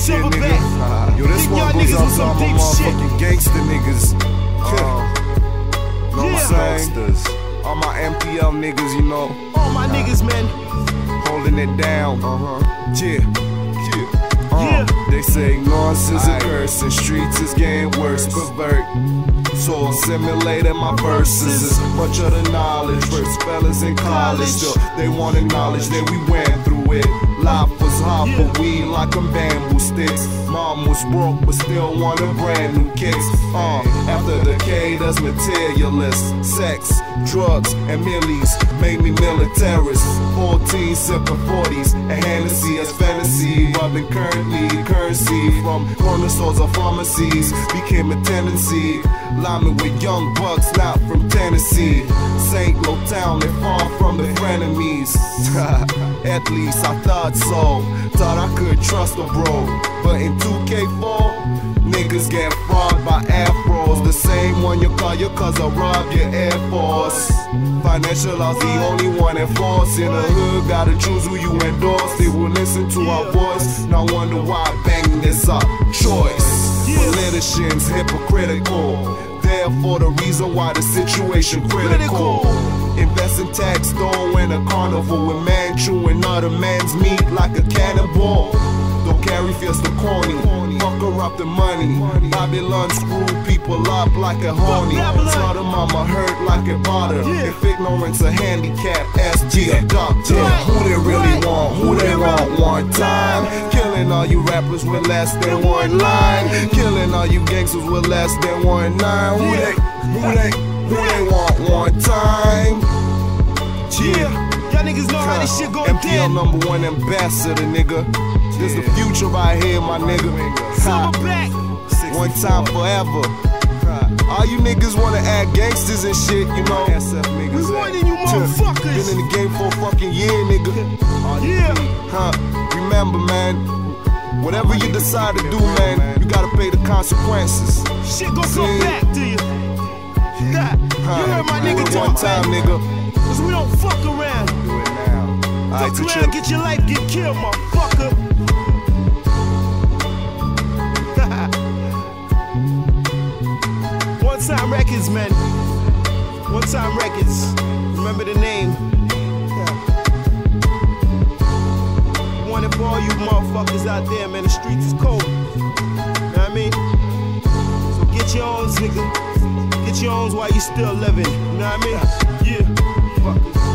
shit, nigga. Yo, this one goes out to all my motherfucking gangster niggas. Know what I'm saying? All my MPL niggas, you know. All my niggas, man. Holding it down. They say ignorance is a curse and streets is getting worse. Pervert. So assimilating my verses is much of the knowledge. First fellas in college, still they want acknowledge that we went through it. Life was hot, but we like them bamboo sticks. Mom was broke, but still wanted brand new kicks. After decade as materialist, sex, drugs, and millies made me militarist. 14 sipping 40s and Hennessy as fantasy. Rubbing currency from corner stores or pharmacies became a tendency. Lying with young bucks, not from Tennessee. St. Lo town, they far from the frenemies. At least I thought so. Thought I could trust a bro. But in 2K4, niggas get fraud by afros. The same one you call your cousin rob your Air Force. Financial law's the only one enforced. In the hood, gotta choose who you endorse. They will listen to our voice. Now wonder why I bang this up. Choice. Politicians hypocritical. Therefore the reason why the situation critical. Invest in tax store in a carnival with man chewing other man's meat like a cannibal. Don't carry fist or corny. Fuck corrupt the money. Babylon screw people up like a horny. Tell the mama hurt like a butter. If ignorance a handicap, SG a doctor. Who they really want? Who they want one time? Killing all you rappers with less than one line. Killing all you gangsters with less than 1/9. Who they want one time? Y'all niggas know how this shit go MPL #1 ambassador, nigga. This the future right here, my nigga. Silverback. One time forever. All you niggas wanna act gangsters and shit, you know. We warning you motherfuckers. Been in the game for a fucking year, nigga. Remember, man, whatever you decide to do, man, you gotta pay the consequences. Shit gon' come back to you. You heard my nigga talk, one time, nigga. Cause we don't fuck around. Do it now. Fuck around, get your life, get killed, motherfucker. One Time Records, man. One Time Records. Remember the name. One for all you motherfuckers out there, man. The streets is cold. Know what I mean? So get your own, nigga. Get your own while you still living. You know what I mean? Yeah. Fuckers.